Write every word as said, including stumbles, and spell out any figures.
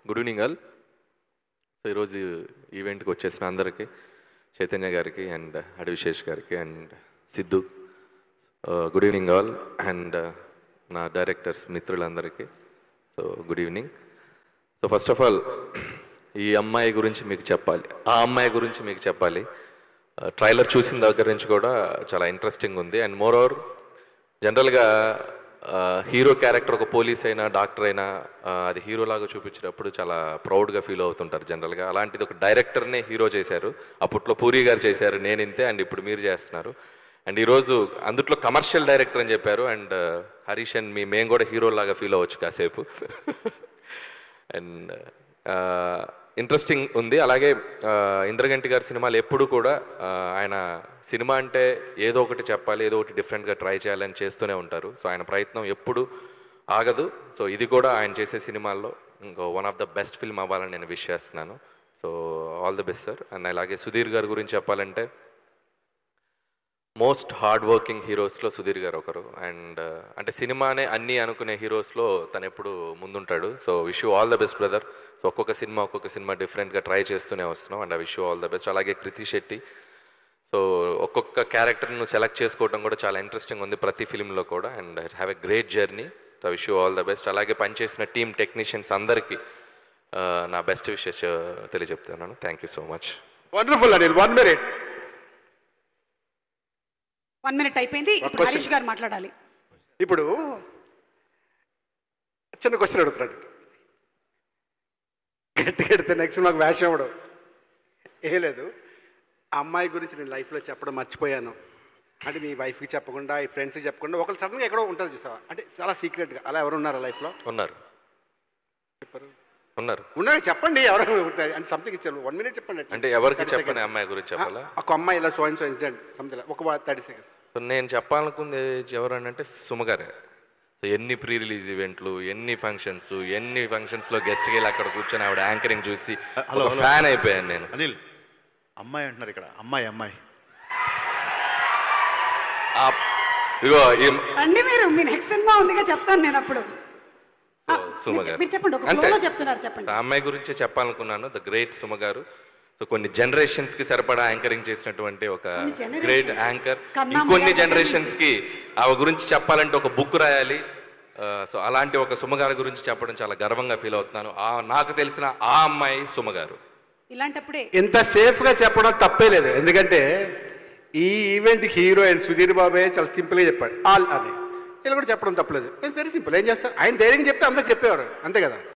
Good evening all. So ఈరోజు ఈవెంట్కి వచ్చేసిన అందరికీ, చైతన్య గారికి అండ్ అడివిశేష్ గారికి and Siddhu, good evening all. And నా డైరెక్టర్స్ మిత్రులందరికీ so good evening. So first of all ఈ అమ్మాయి గురించి మీకు చెప్పాలి, ఆ అమ్మాయి గురించి మీకు చెప్పాలి. ట్రైలర్ చూసిన దగ్గర నుంచి కూడా చాలా ఇంట్రెస్టింగ్ ఉంది. అండ్ మోర్ ఓవర్ జనరల్గా హీరో క్యారెక్టర్ ఒక పోలీస్ అయినా డాక్టర్ అయినా అది హీరోలాగా చూపించినప్పుడు చాలా ప్రౌడ్గా ఫీల్ అవుతుంటారు జనరల్గా. అలాంటిది ఒక డైరెక్టర్నే హీరో చేశారు. అప్పట్లో పూరి గారు చేశారు, నేను ఇంతే, అండ్ ఇప్పుడు మీరు చేస్తున్నారు. అండ్ ఈరోజు అందుట్లో కమర్షియల్ డైరెక్టర్ అని చెప్పారు. అండ్ హరీష్ అండ్ మీ మేము కూడా హీరోలాగా ఫీల్ అవ్వచ్చు కాసేపు. అండ్ ఇంట్రెస్టింగ్ ఉంది. అలాగే ఇంద్రగంటి గారి సినిమాలు ఎప్పుడు కూడా ఆయన సినిమా అంటే ఏదో ఒకటి చెప్పాలి, ఏదో ఒకటి డిఫరెంట్గా ట్రై చేయాలని చేస్తూనే ఉంటారు. సో ఆయన ప్రయత్నం ఎప్పుడు ఆగదు. సో ఇది కూడా ఆయన చేసే సినిమాల్లో ఇంకో one of the best film అవ్వాలని నేను విష్ చేస్తున్నాను. So all the best sir. And అలాగే సుధీర్ గారి గురించి చెప్పాలంటే మోస్ట్ హార్డ్ వర్కింగ్ హీరోస్లో సుధీర్ గారు ఒకరు. అండ్ అంటే సినిమానే అన్నీ అనుకునే హీరోస్లో తను ఎప్పుడు ముందుంటాడు. So wish you all the best brother. So ఒక్కొక్క సినిమా ఒక్కొక్క సినిమా డిఫరెంట్గా ట్రై చేస్తూనే వస్తున్నాం. And I wish you all the best. అలాగే కృతి శెట్టి, సో ఒక్కొక్క క్యారెక్టర్ను సెలెక్ట్ చేసుకోవడం కూడా చాలా ఇంట్రెస్టింగ్ ఉంది ప్రతి ఫిలింలో కూడా. And have a great journey. So wish you all the best. అలాగే పనిచేసిన టీమ్ టెక్నీషియన్స్ అందరికీ నా బెస్ట్ విషెస్ తెలియజెప్తున్నాను. Thank you so much. Wonderful Anil. One minute one minute అయిపోయింది. ఇప్పుడు హరీష్ గారు మాట్లాడాలి. ఇప్పుడు చిన్న క్వశ్చన్ అడుగుతున్నాడు, గట్టి కడితే నెక్స్ట్ మాకు వేషం ఇవ్వడం ఏ లేదు. ఆ అమ్మాయి గురించి నేను లైఫ్లో చెప్పడం మర్చిపోయాను అంటే మీ వైఫ్కి చెప్పకుండా, ఈ ఫ్రెండ్స్కి చెప్పకుండా ఒకళ్ళు సడన్గా ఎక్కడో ఉంటారు చూసావా, అంటే చాలా సీక్రెట్గా. అలా ఎవరు ఉన్నారు లైఫ్లో? ఉన్నారు చెప్పారు ఉన్నారు ఉన్నారు చెప్పండి. ఎవరు ఉంటారు అంటే సంథింగ్ ఇచ్చారు. వన్ మినిట్ చెప్పండి. అంటే ఎవరికి చెప్పండి అమ్మాయి గురించి చెప్పాలా? ఒక అమ్మాయి ఇలా so and so incident something ఒక థర్టీ సెకండ్స్. సో నేను చెప్పాలనుకుంది ఎవరనంటే సుమగారే. సో ఎన్ని ప్రీ రిలీజ్ ఈవెంట్లు, ఎన్ని ఫంక్షన్స్, ఎన్ని ఫంక్షన్స్లో గెస్ట్కి వెళ్ళి అక్కడ కూర్చొని ఆవిడ యాంకరింగ్ చూసి ఫ్యాన్ అయిపోయాను నేను. అనిల్ అమ్మాయి అంటున్నారు ఇక్కడ, అమ్మాయి అమ్మాయి ఇగో అండి మీరు మీ నెక్స్ట్ సినిమా ఉందిగా చెప్తాను నేను అప్పుడు. సుమగారు మీరు చెప్పండి, ఒక ఫ్లోలో చెప్తున్నారు చెప్పండి. ఆ అమ్మాయి గురించే చెప్పాలనుకున్నాను. ద గ్రేట్ సుమగారు. సో కొన్ని జనరేషన్స్ కి సరిపడా యాంకరింగ్ చేసినటువంటి ఒక గ్రేట్ యాంకర్. ఇంకొన్ని జనరేషన్స్ కి ఆమె గురించి చెప్పాలంటే ఒక బుక్ రాయాలి. సో అలాంటి ఒక సుమగారి గురించి చెప్పడం చాలా గర్వంగా ఫీల్ అవుతున్నాను. ఆ నాకు తెలిసిన ఆ అమ్మాయి సుమగారు. ఇలాంటప్పుడే ఇంత సేఫ్గా చెప్పడం తప్పే లేదు. ఎందుకంటే ఈ ఈవెంట్కి హీరో అండ్ సుధీర్ బాబే చాలా సింపుల్గా చెప్పాడు ఆల్ అని. వీళ్ళు కూడా చెప్పడం తప్పలేదు. It's very simple. ఏం చేస్తారు, ఆయన ధైర్యంగా చెప్తే అంతా చెప్పేవారు, అంతే కదా.